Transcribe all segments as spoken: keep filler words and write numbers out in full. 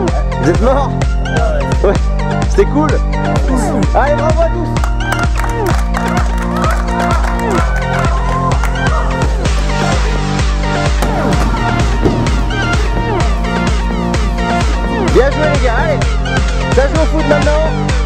Vous êtes morts? Ouais. C'était cool. Allez, bravo à tous. Bien joué les gars, allez. Ça joue au foot maintenant.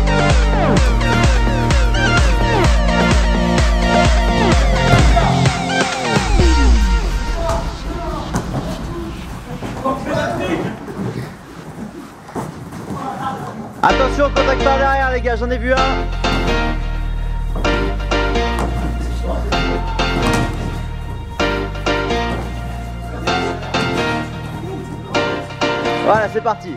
Attention, contact par derrière les gars, j'en ai vu un. Voilà, c'est parti.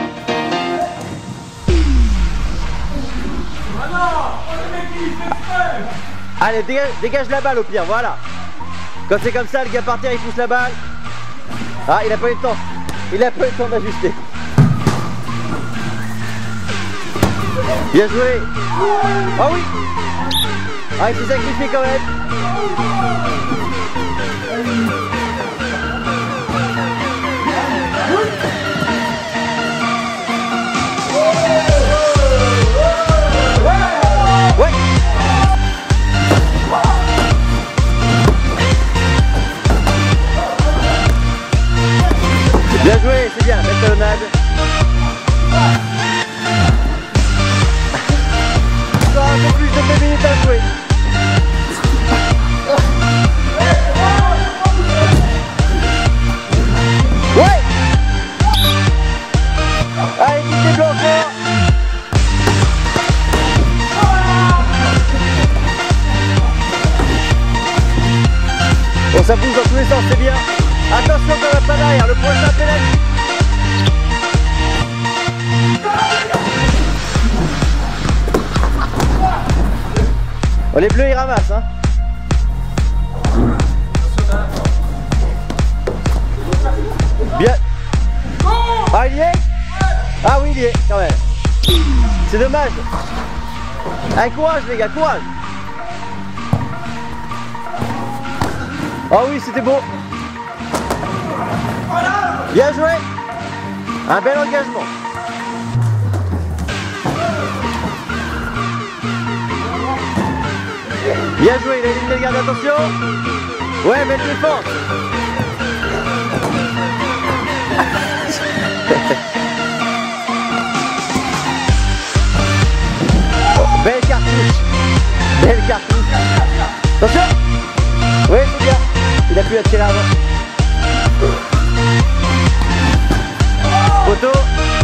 Allez, dégage, dégage la balle au pire, voilà. Quand c'est comme ça, le gars par terre, il pousse la balle. Ah, il a pas eu le temps. Il a pas eu le temps d'ajuster. Bien joué. Ah oui. Ah, il s'est sacrifié quand même. Ouais. Bien joué, c'est bien, belle talonnade. Un peu plus de deux minutes à jouer. Ouais. Allez, quittez blanc encore. Bon, ça bouge dans tous les sens, c'est bien. Attention quand même pas derrière, le prochain pénalty. Oh, les bleus ils ramassent hein. Bien. Ah il y est. Ah oui il y est quand même. C'est dommage. Allez courage les gars, courage. Oh oui c'était beau. Bien joué. Un bel engagement. Bien joué, il a éliminé le garde, attention. Ouais, belle défense. Oh, belle cartouche. Belle cartouche. Attention. Ouais, c'est bien. Il a pu la tirer avant. Photo.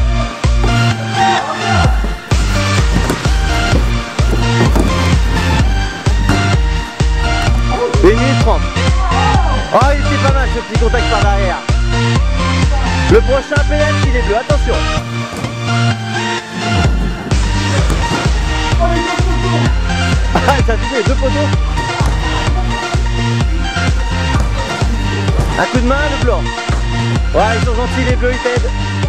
une minute trente. Oh, il était pas mal ce petit contact par derrière. Le prochain pénalty, les bleus, attention. Ah, ça a touché les deux poteaux. Un coup de main, le blanc. Ouais, ils sont gentils, les bleus, ils t'aident.